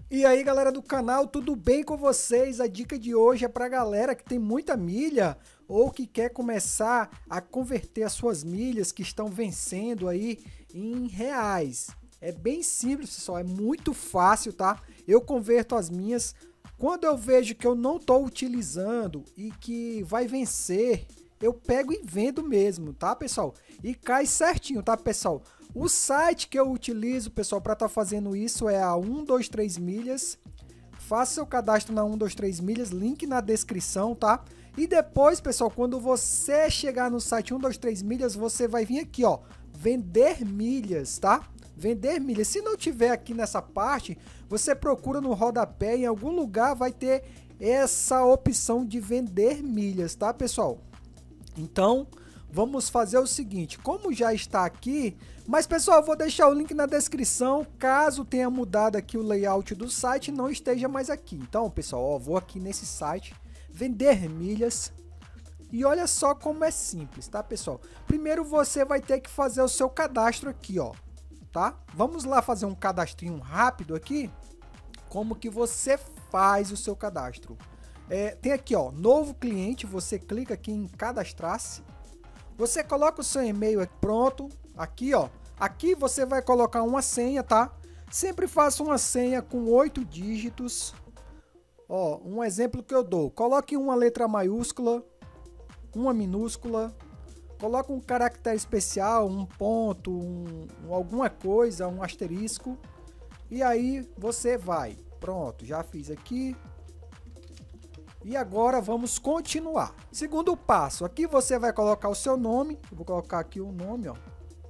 E aí, galera do canal, tudo bem com vocês? A dica de hoje é para galera que tem muita milha ou que quer começar a converter as suas milhas que estão vencendo aí em reais. É bem simples, pessoal, é muito fácil, tá? Eu converto as minhas quando eu vejo que eu não estou utilizando e que vai vencer, eu pego e vendo mesmo, tá, pessoal? E cai certinho, tá, pessoal? O site que eu utilizo, pessoal, para estar fazendo isso é a 123 Milhas. Faça seu cadastro na 123 Milhas, link na descrição, tá? E depois, pessoal, quando você chegar no site 123 Milhas, você vai vir aqui, ó, vender milhas, tá? Vender milhas. Se não tiver aqui nessa parte, você procura no rodapé, em algum lugar vai ter essa opção de vender milhas, tá, pessoal? Então, vamos fazer o seguinte, como já está aqui, mas pessoal, eu vou deixar o link na descrição, caso tenha mudado aqui o layout do site, não esteja mais aqui. Então, pessoal, ó, vou aqui nesse site, vender milhas, e olha só como é simples, tá, pessoal? Primeiro você vai ter que fazer o seu cadastro aqui, ó, tá? Vamos lá fazer um cadastrinho rápido aqui, como que você faz o seu cadastro. Tem aqui, ó, novo cliente, você clica aqui em cadastrar-se. Você coloca o seu e-mail aqui, pronto, aqui ó, aqui você vai colocar uma senha, tá? Sempre faça uma senha com 8 dígitos. Ó, um exemplo que eu dou, coloque uma letra maiúscula, uma minúscula, coloque um caractere especial, um ponto, alguma coisa, um asterisco. E aí você vai, pronto, já fiz aqui. E agora vamos continuar. Segundo passo, aqui você vai colocar o seu nome. Eu vou colocar aqui o nome, ó.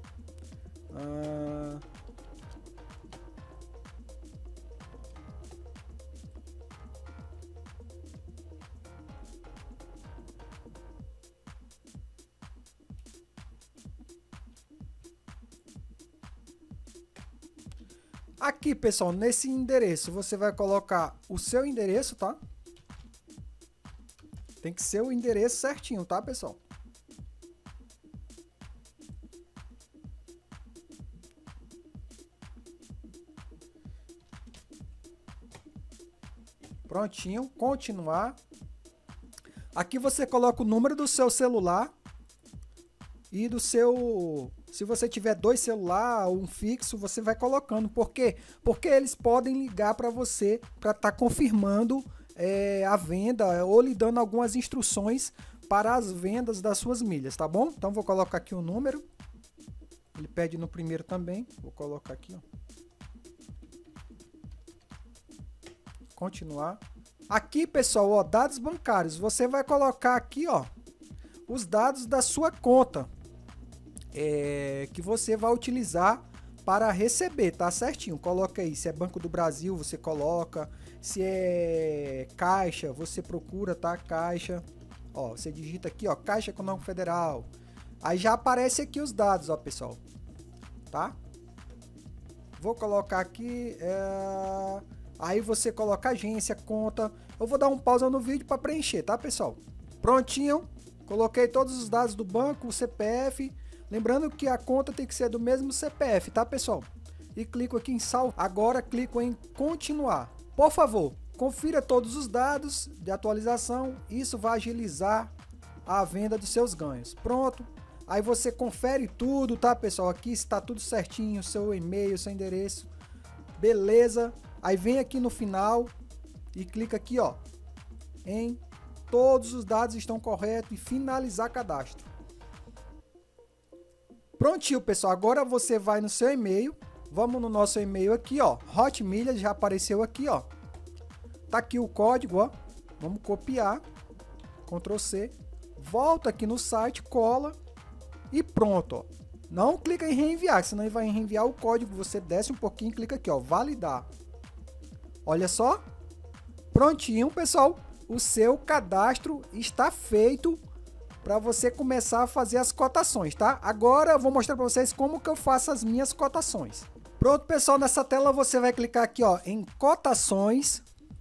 Aqui, pessoal, nesse endereço, você vai colocar o seu endereço, tá? Tem que ser o endereço certinho, tá, pessoal? Prontinho, continuar. Aqui você coloca o número do seu celular e do seu... Se você tiver dois celulares ou um fixo, você vai colocando. Por quê? Porque eles podem ligar para você para estar confirmando a venda ou lhe dando algumas instruções para as vendas das suas milhas, tá bom? Então vou colocar aqui o número. Ele pede no primeiro também. Vou colocar aqui, ó. Continuar. Aqui, pessoal, ó, dados bancários. Você vai colocar aqui, ó, os dados da sua conta que você vai utilizar para receber, tá certinho? Coloca aí, se é Banco do Brasil, você coloca, se é Caixa, você procura, tá? Caixa, ó, você digita aqui, ó, Caixa Econômica Federal, aí já aparece aqui os dados, ó, pessoal, tá? Vou colocar aqui, aí você coloca agência, conta, eu vou dar um pausa no vídeo para preencher, tá, pessoal? Prontinho, coloquei todos os dados do banco, o CPF. Lembrando que a conta tem que ser do mesmo CPF, tá, pessoal? E clico aqui em salvar. Agora clico em continuar. Por favor, confira todos os dados de atualização. Isso vai agilizar a venda dos seus ganhos. Pronto. Aí você confere tudo, tá, pessoal? Aqui está tudo certinho, seu e-mail, seu endereço. Beleza. Aí vem aqui no final e clica aqui, ó, em todos os dados estão corretos e finalizar cadastro. Prontinho, pessoal, agora você vai no seu e-mail, vamos no nosso e-mail aqui, ó, Hotmilhas, já apareceu aqui, ó, tá aqui o código, ó, vamos copiar, Ctrl C, volta aqui no site, cola e pronto, ó. Não clica em reenviar, senão ele vai reenviar o código, você desce um pouquinho e clica aqui, ó, validar. Olha só, prontinho, pessoal, o seu cadastro está feito para você começar a fazer as cotações, tá? Agora eu vou mostrar para vocês como que eu faço as minhas cotações. Pronto, pessoal, nessa tela você vai clicar aqui, ó, em cotações.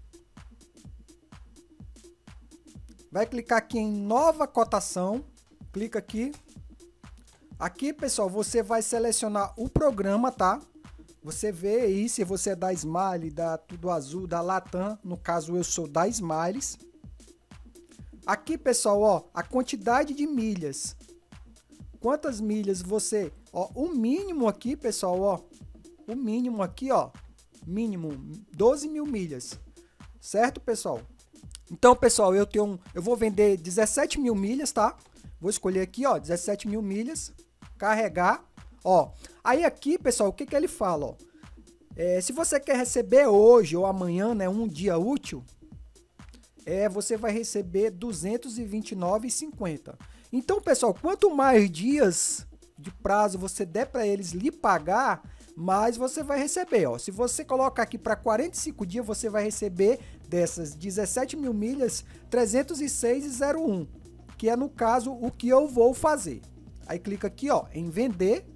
Vai clicar aqui em nova cotação, clica aqui. Aqui, pessoal, você vai selecionar o programa, tá? Você vê aí se você é da Smile, da Tudo Azul, da Latam. No caso, eu sou da Smiles. Aqui, pessoal, ó, a quantidade de milhas. Quantas milhas você... Ó, o mínimo aqui, pessoal, ó. O mínimo aqui, ó. Mínimo 12 mil milhas. Certo, pessoal? Então, pessoal, eu vou vender 17 mil milhas, tá? Vou escolher aqui, ó, 17 mil milhas. Carregar. Ó, aí aqui, pessoal, o que que ele fala, ó? Se você quer receber hoje ou amanhã, né, um dia útil, você vai receber R$ 229,50. Então, pessoal, quanto mais dias de prazo você der para eles lhe pagar, mais você vai receber, ó. Se você colocar aqui para 45 dias, você vai receber dessas 17 mil milhas 306,01, que é no caso o que eu vou fazer. Aí clica aqui, ó, em vender.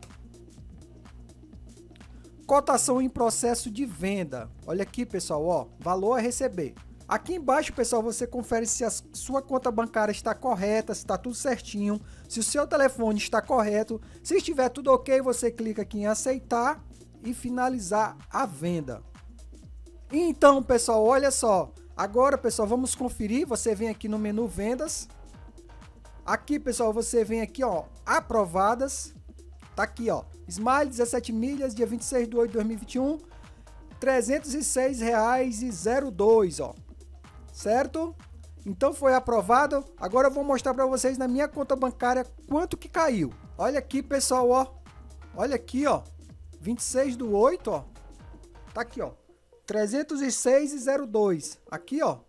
Cotação em processo de venda. Olha aqui, pessoal, ó, valor a receber. Aqui embaixo, pessoal, você confere se a sua conta bancária está correta, se está tudo certinho, se o seu telefone está correto. Se estiver tudo ok, você clica aqui em aceitar e finalizar a venda. Então, pessoal, olha só. Agora, pessoal, vamos conferir. Você vem aqui no menu vendas. Aqui, pessoal, você vem aqui, ó, aprovadas. Tá aqui, ó, Smile 17 milhas, dia 26 de 8 de 2021, R$ 306,02, ó. Certo? Então foi aprovado. Agora eu vou mostrar para vocês na minha conta bancária quanto que caiu. Olha aqui, pessoal, ó. Olha aqui, ó. 26 do 8, ó. Tá aqui, ó. 306,02. Aqui, ó.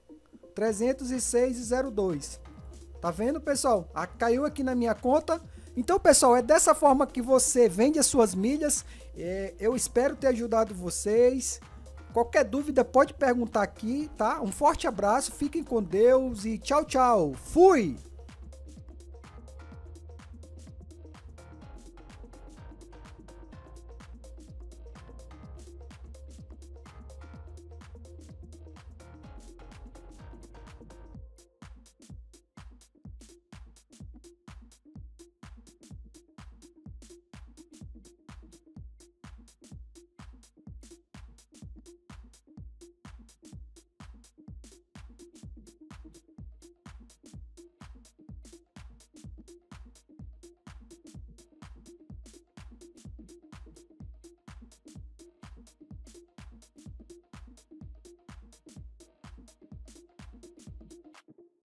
306,02. Tá vendo, pessoal? Caiu aqui na minha conta. Então, pessoal, é dessa forma que você vende as suas milhas. Eu espero ter ajudado vocês. Qualquer dúvida pode perguntar aqui, tá? Um forte abraço, fiquem com Deus e tchau, tchau. Fui!